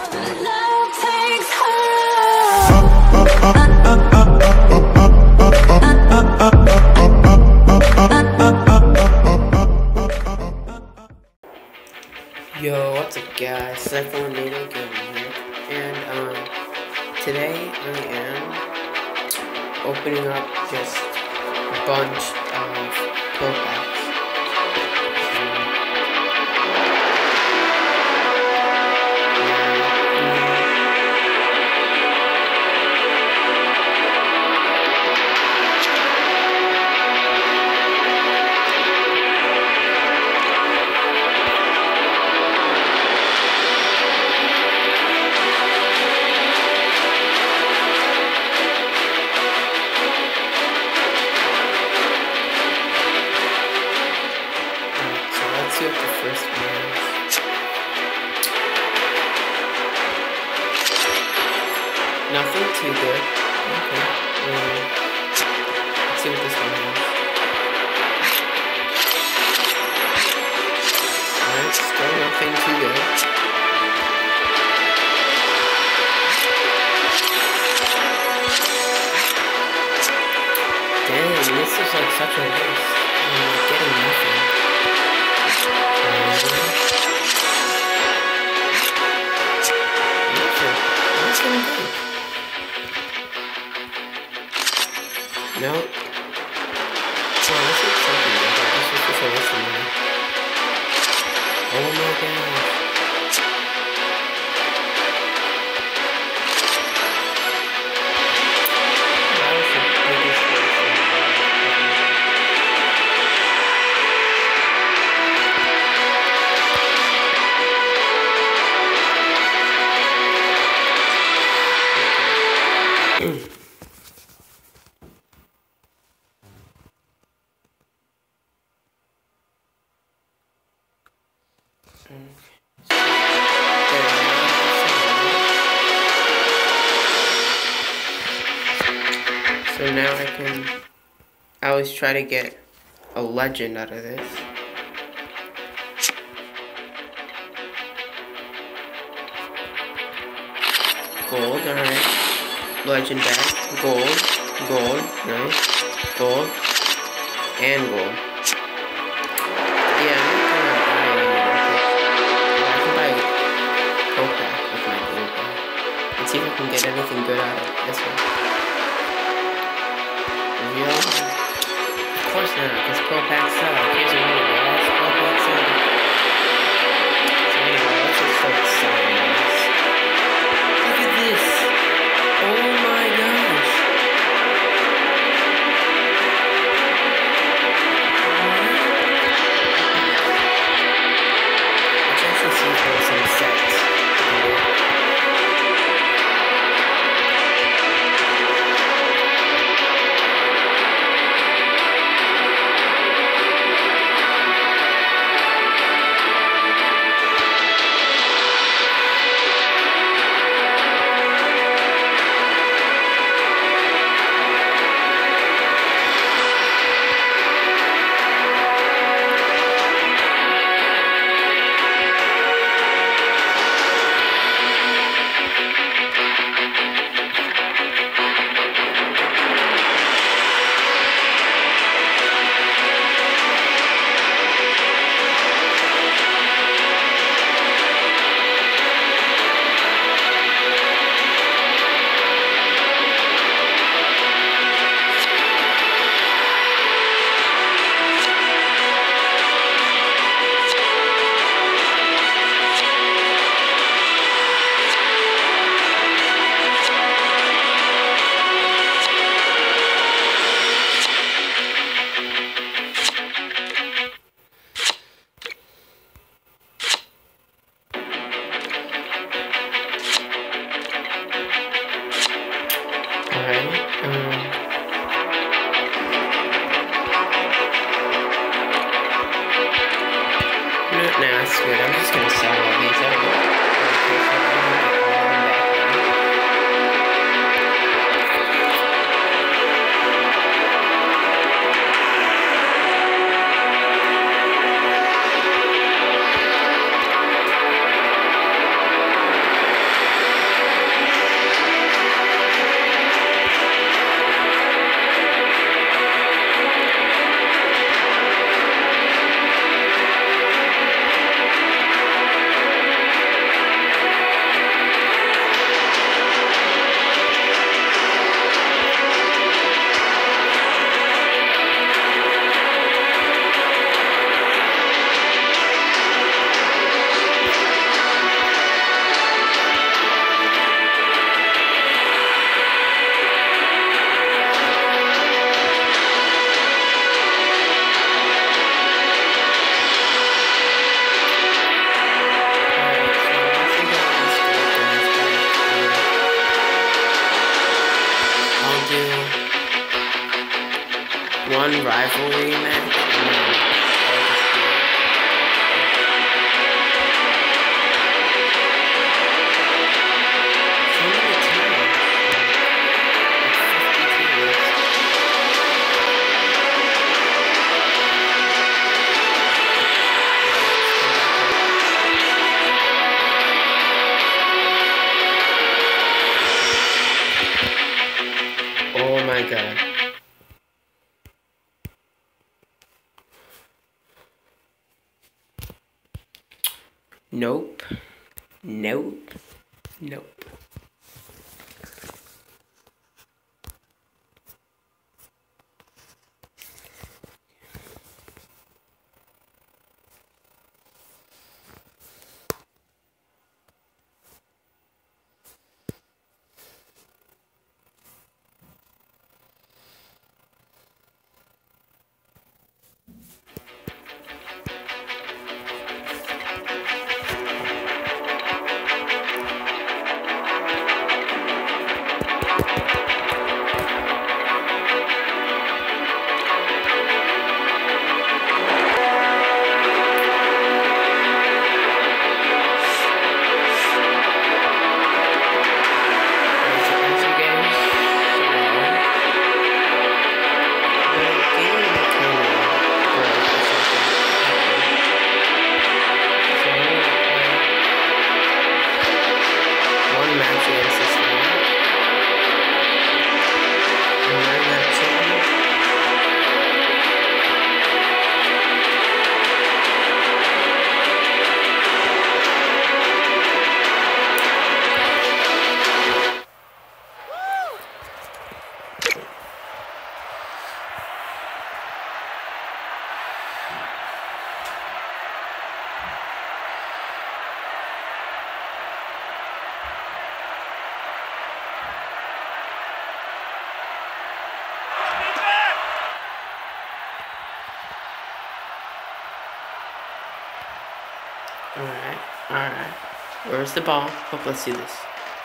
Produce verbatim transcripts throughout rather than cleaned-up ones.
Love takes hold. Yo, what's up guys, Cypher Nato Gaming here, and um, today I am opening up just a bunch of pill packs. Let's see what the first one is. Nothing too good. Okay. Um, let's see what this one is. Alright, still nothing too good. Dang, this is like such a waste. I'm like getting nothing. No. Oh, this is something different. This is just a waste of money. Oh my gosh. That was the biggest waste of money. So now I can, I always try to get a legend out of this. Gold, alright. Legend back. Gold, gold, nice. Gold, and gold. Yeah, I'm not gonna buy any more. I can buy a pro pack with my gold pack. Let's see if I can get anything good out of this one. Reveal? Of course not, because pro packs suck. Here's a winner, guys. Pro packs suck. So anyway, let's just start selling this. Look at this! Oh my gosh! Let's actually see if there's some sets. That's good. I'm just gonna sell all these. I don't know. Okay, so I'm gonna get all of them back in. one rivalry match, and then I'll just do it. So many teams. Like, fifty teams. Oh my god. Nope. Nope. Nope. Alright, alright. Where's the ball? Hope, let's do this.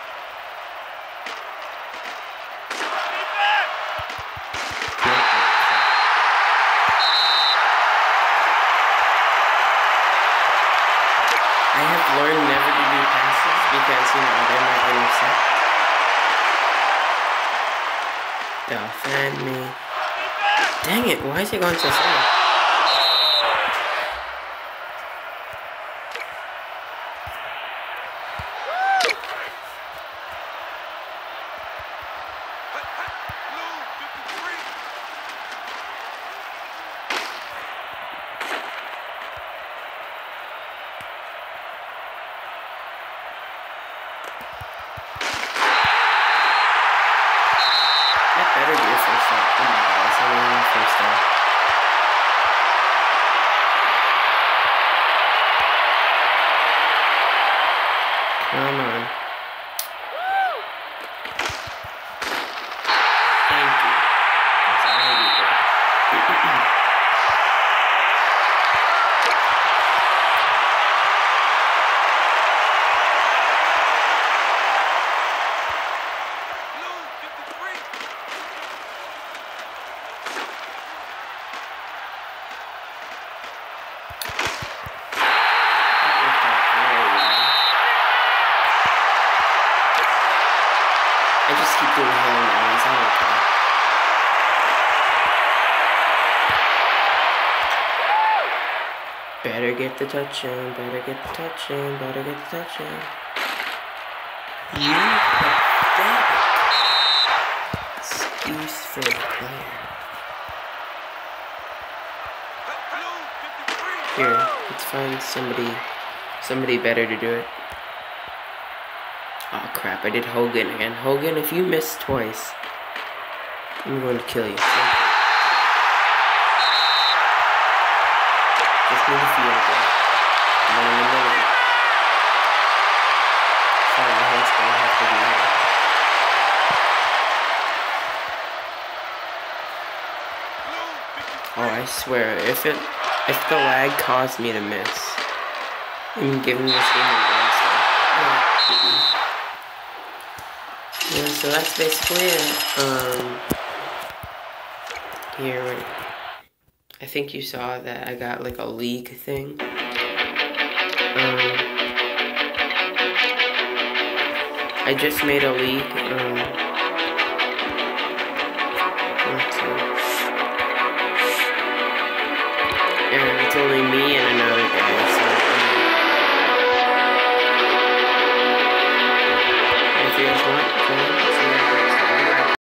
I have learned never to do passes because, you know, they might intercept. Defend me. Dang it, why is it going so slow? Better be a first down. Oh my god, that's not even a first down. Come on. Thank you. That's all I need. I just keep doing Hail Marys, I don't care. Better get the touchdown, better get the touchdown, better get the touchdown. You pathetic. Excuse for the player. Here, let's find somebody, somebody better to do it. Oh crap, I did Hogan again. Hogan, if you miss twice, I'm going to kill you. Just need a field goal. And then in a minute. Sorry, my hand's gonna have to be here. Oh, I swear, if it, if the lag caused me to miss, I'm giving this game a one star. Yeah. Yeah, so that's basically it. Um, here, wait. I think you saw that I got like a league thing. Um, I just made a league. Um, let's see. And it's only me and another guy.